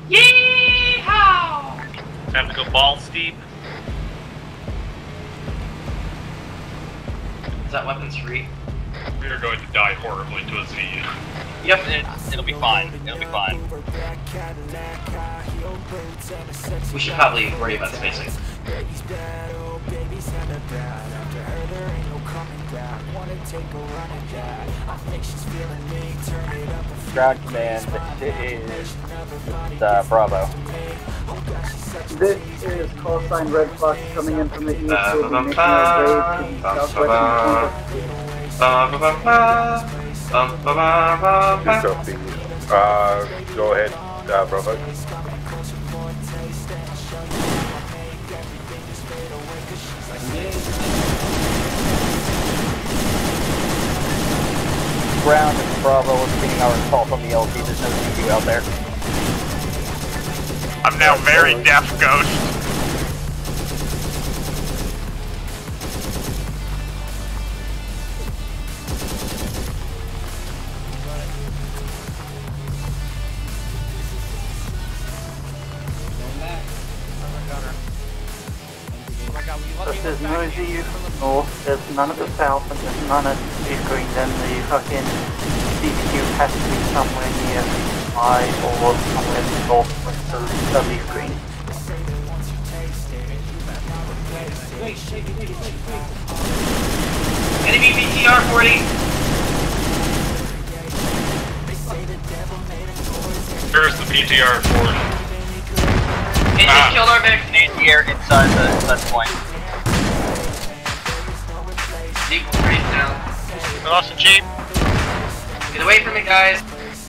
Yeehaw! Time to go balls deep. Is that weapons free? We are going to die horribly to a Z. Yep. It'll be fine. It'll be fine. We should probably worry about spacing. Ground command is Bravo. This is call sign Red Fox coming in from the east. We'll be making our way to the southwestern Go ahead, Bravo. Ground and Bravo is getting our call from the LT. There's no CQ out there. I'm now very deaf, Ghost. There's no ZU from the north, there's none at the south, and there's none at the green. Then the fucking CQ has to be somewhere near I or somewhere northwest of the green. Enemy BTR 40! Here's the PTR 40. Engine killed our Vic. Anti-air inside the point. Jeep race down. We lost a Jeep. Get away from me, guys.